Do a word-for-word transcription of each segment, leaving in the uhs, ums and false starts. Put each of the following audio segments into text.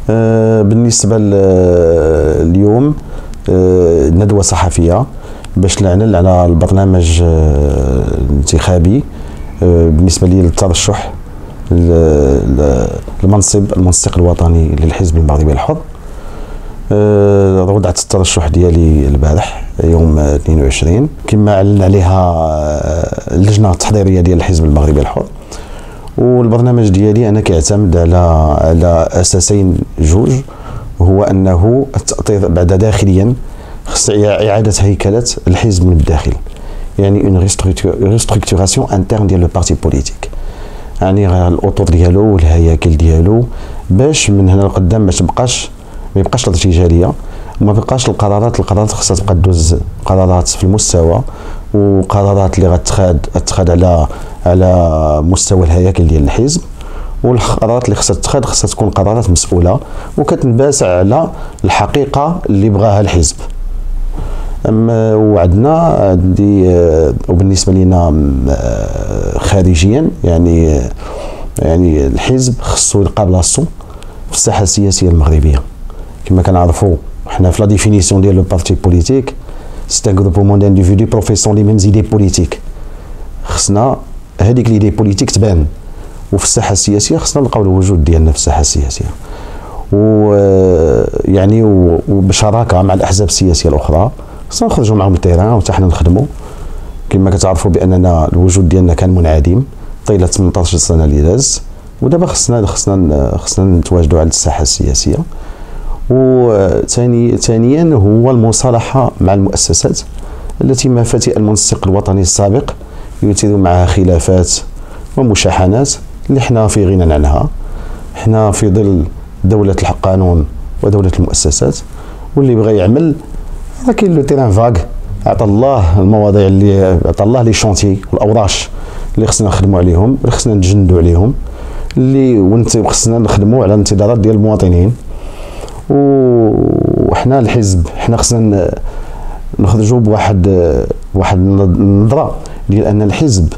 بالنسبه اليوم ندوه صحفيه باش نعلن على البرنامج الانتخابي بالنسبه لي للترشح لمنصب المنسق الوطني للحزب المغربي الحر. وضعت الترشح ديالي البارح يوم اثنين وعشرين كما اعلن عليها اللجنه التحضيريه ديال الحزب المغربي الحر. والبرنامج ديالي انا كيعتمد على على اساسين جوج، هو انه التاطير بعد داخليا خص اعاده هيكله الحزب من الداخل، يعني اون ريستركتوراسيون انترن ديال لو بارتي بوليتيك، يعني الاطر ديالو والهياكل ديالو باش من هنا لقدام ما تبقاش ما يبقاش الارتجاليه وما بقاش القرارات القرارات خصها تبقى دوز قرارات في المستوى، وقرارات اللي غتخاد تخاد على على مستوى الهياكل ديال الحزب، والقرارات اللي خصها تتخاد خصها تكون قرارات مسؤوله وكتنباسع على الحقيقه اللي بغاها الحزب. اما وعدنا عندي وبالنسبه لنا خارجيا يعني يعني الحزب خصو يلقى بلاصتو في الساحه السياسيه المغربيه. كما كنعرفوا حنا في لا ديفينيسيون ديال لو بارتي بوليتيك سي ان غروبومون دانديفيدو بروفيسون لي ميم زيدي بوليتيك، خصنا هذيك ليدي بوليتيك تبان، وفي الساحه السياسيه خصنا نلقاو الوجود ديالنا في الساحه السياسيه، ويعني وبشراكه مع الاحزاب السياسيه الاخرى خصنا نخرجوا معهم التيران وحتى حنا نخدموا. كما كتعرفوا باننا الوجود ديالنا كان منعدم طيله ثمنطاش سنه اللي داز، ودابا خصنا خصنا خصنا نتواجدوا على الساحه السياسيه. وثاني ثانيا هو المصالحه مع المؤسسات التي مفاتيح المنسق الوطني السابق يثير معها خلافات ومشاحنات اللي حنا في غنى عنها. حنا في ظل دوله القانون ودوله المؤسسات، واللي بغى يعمل راه كاين لو تيران فاغ، عطى الله المواضيع اللي عطى الله لي شونتي والاوراش اللي خصنا نخدموا عليهم، اللي خصنا نتجندوا عليهم، اللي وانت خصنا نخدموا على الانتظارات ديال المواطنين. وحنا الحزب حنا خصنا نخرجوا بواحد واحد النظره ديال ان الحزب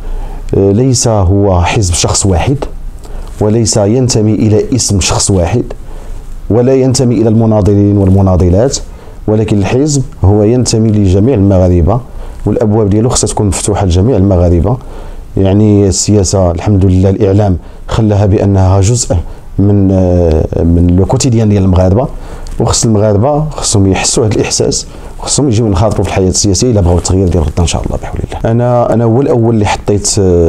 ليس هو حزب شخص واحد، وليس ينتمي الى اسم شخص واحد، ولا ينتمي الى المناضلين والمناضلات، ولكن الحزب هو ينتمي لجميع المغاربه، والابواب ديالو خصها تكون مفتوحه لجميع المغاربه. يعني السياسه الحمد لله الاعلام خلاها بانها جزء من من لو كوتيديان ديال المغاربه، وخص المغاربه خصهم يحسوا هذا الاحساس، وخصهم يجيو ينخرطوا في الحياه السياسيه الا بغاو التغيير ديال غدا ان شاء الله بحول الله. انا انا هو الاول اللي حطيت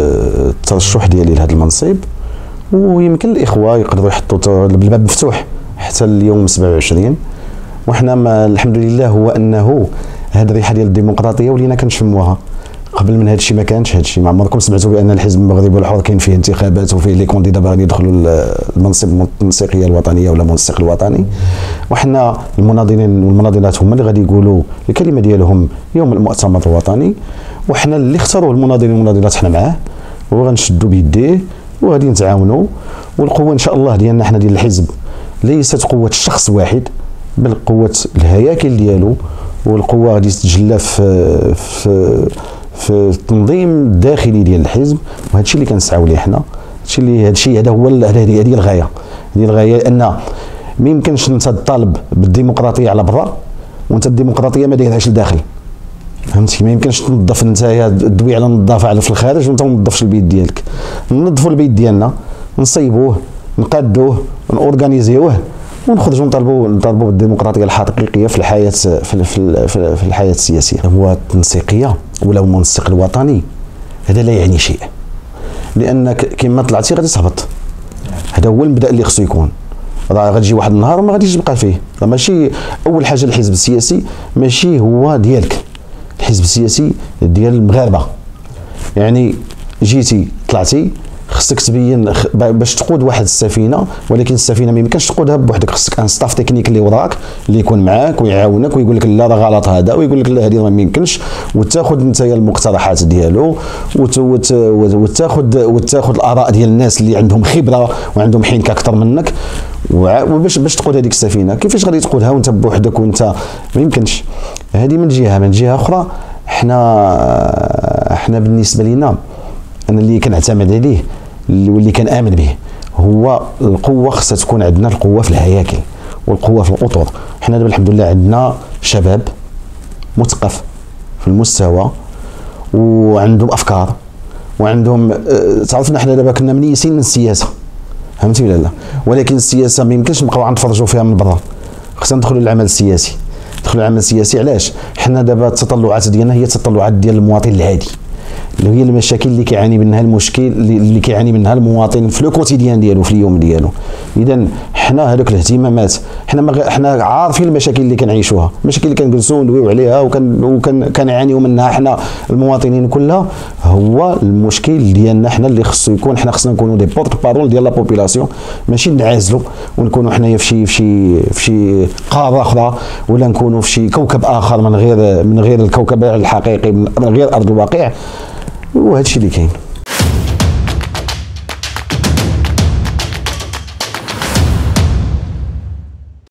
الترشح ديالي لهذا المنصب، ويمكن الاخوه يقدروا يحطوا الباب مفتوح حتى اليوم سبعة وعشرين. وحنا ما الحمد لله هو انه هذه الريحه ديال الديمقراطيه ولينا كنشموها. قبل من هذا الشيء ما كانش هذا الشيء، ما عمركم سمعتوا بان الحزب المغربي الحر كاين فيه انتخابات وفيه لي كونديدا باغيين يدخلوا المنصب المنسقيه الوطنيه ولا المنسق الوطني. وحنا المناضلين والمناضلات هما اللي غادي يقولوا الكلمه ديالهم يوم المؤتمر الوطني، وحنا اللي اختاروا المناضلين والمناضلات حنا معاه، وغنشدوا بيديه وغادي نتعاونوا. والقوه ان شاء الله ديالنا حنا ديال الحزب ليست قوه الشخص واحد، بل قوه الهياكل ديالو، والقوه غادي تتجلى في في في التنظيم الداخلي ديال الحزب. وهذا الشيء اللي كنسعاو ليه حنا، هادشي اللي هذا الشيء هذا هو هذه هذه الغايه، هذه الغايه لان ما يمكنش انت تطالب بالديمقراطيه على برا وانت الديمقراطيه ما دايرهاش لداخل، فهمتي؟ ما يمكنش تنظف انت الدوي على النظافه على في الخارج وانت ما تنظفش البيت ديالك. ننظفوا البيت ديالنا، نصيبوه، نقادوه، نورغانيزيوه، ونخرجوا نطالبوا نطالبوا بالديمقراطيه الحقيقيه في الحياه في في, في الحياه السياسيه. هو التنسيقيه ولا المنسق الوطني هذا لا يعني شيء، لانك كما طلعتي غادي تهبط. هذا هو المبدا اللي خصو يكون. راه غتجي واحد النهار وما غاديش تبقى فيه. راه ماشي اول حاجه الحزب السياسي ماشي هو ديالك، الحزب السياسي ديال المغاربه. يعني جيتي طلعتي خصك تبين باش تقود واحد السفينه، ولكن السفينه ما يمكنش تقودها بوحدك، خصك ان ستاف تكنيك اللي وراك اللي يكون معاك ويعاونك ويقول لك لا راه غلط هذا، ويقول لك لا هذه ما يمكنش، وتاخذ انت المقترحات ديالو وتاخذ وتاخذ الاراء ديال الناس اللي عندهم خبره وعندهم حنكه اكثر منك، وباش باش تقود هذيك السفينه. كيفاش غادي تقودها وانت بوحدك وانت ما يمكنش؟ هذه من جهه. من جهه اخرى حنا حنا بالنسبه لنا انا اللي كنعتمد عليه واللي كنامن به هو القوه خصها تكون عندنا، القوه في الهياكل والقوه في الاطر. حنا دابا الحمد لله عندنا شباب مثقف في المستوى وعندهم افكار وعندهم اه تعرفنا حنا دابا كنا منيسين من السياسه، فهمتي ولا لا؟ ولكن السياسه ما يمكنش نبقاو نتفرجوا فيها من برا، خصنا ندخلوا للعمل السياسي. ندخلوا للعمل السياسي علاش؟ حنا دابا التطلعات ديالنا هي التطلعات ديال المواطن العادي، اللي هي المشاكل اللي كيعاني منها المشكل اللي كيعاني منها المواطن في لو كوتيديان ديالو، في اليوم ديالو. اذا حنا هذوك الاهتمامات، حنا ما حنا عارفين المشاكل اللي كنعيشوها، المشاكل اللي كنجلسوا ندويو عليها وكان وكان كنعانيو منها حنا المواطنين كلها. هو المشكل ديالنا حنا اللي خصو يكون، حنا خصنا نكونوا دي بورت بارول ديال لا بوبيلاسيون، ماشي نعزلوا ونكونوا حنايا في شي في شي في شي قاره اخرى، ولا نكونوا في شي كوكب اخر من غير من غير الكوكب الحقيقي، من غير ارض الواقع. وهذا الشيء اللي كاين.